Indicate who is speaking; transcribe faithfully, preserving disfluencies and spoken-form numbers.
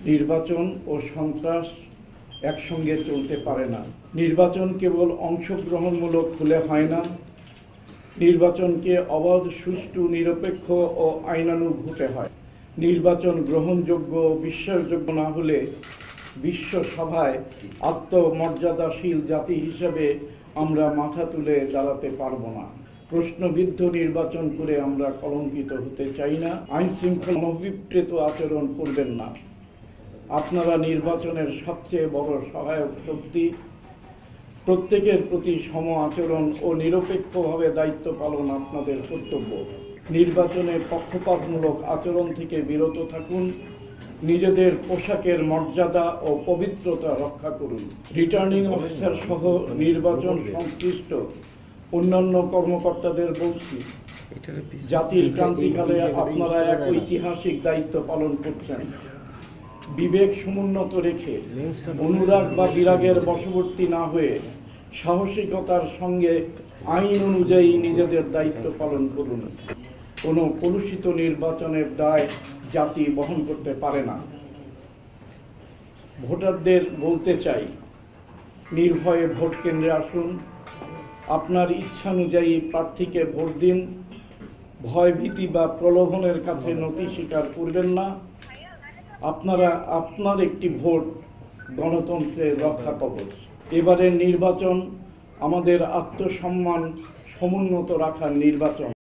Speaker 1: নির্বাচন ও সন্ত্রাস একসঙ্গে চলতে পারে না। নির্বাচন কেবল অংশগ্রহণমূলক হলে হয় না, নির্বাচনকে অবাধ, সুষ্ঠু, নিরপেক্ষ ও আইনানুগ হতে হয়। নির্বাচন গ্রহণযোগ্য, বিশ্বাসযোগ্য না হলে বিশ্ব সভায় আত্মমর্যাদাশীল জাতি হিসেবে আমরা মাথা তুলে দাঁড়াতে পারবো না। প্রশ্নবিদ্ধ নির্বাচন করে আমরা কলঙ্কিত হতে চাই না। আইন শৃঙ্খলা অভিপ্রেত আচরণ করবেন না। আপনারা নির্বাচনের সবচেয়ে বড় সহায়ক শক্তি। প্রত্যেকের প্রতি সম আচরণ ও নিরপেক্ষভাবে দায়িত্ব পালন আপনাদের কর্তব্য। নির্বাচনে পক্ষপাতমূলক আচরণ থেকে বিরত থাকুন। নিজেদের পোশাকের মর্যাদা ও পবিত্রতা রক্ষা করুন। রিটার্নিং অফিসার সহ নির্বাচন সংশ্লিষ্ট অন্যান্য কর্মকর্তাদের বলছি, জাতির ক্রান্তিকালে আপনারা এক ঐতিহাসিক দায়িত্ব পালন করছেন। বিবেক সমুন্নত রেখে অনুরাগ বা বিরাগের বশবর্তী না হয়ে সাহসিকতার সঙ্গে আইন অনুযায়ী নিজেদের দায়িত্ব পালন করুন। কোনো কলুষিত নির্বাচনের দায় জাতি বহন করতে পারে না। ভোটারদের বলতে চাই, নির্ভয়ে ভোট কেন্দ্রে আসুন। আপনার ইচ্ছানুযায়ী প্রার্থীকে ভোট দিন। ভয়, ভীতি বা প্রলোভনের কাছে নতি স্বীকার করবেন না। আপনারা আপনার একটি ভোট গণতন্ত্রের রক্ষা কবচ। এবারের নির্বাচন আমাদের আত্মসম্মান সমুন্নত রাখার নির্বাচন।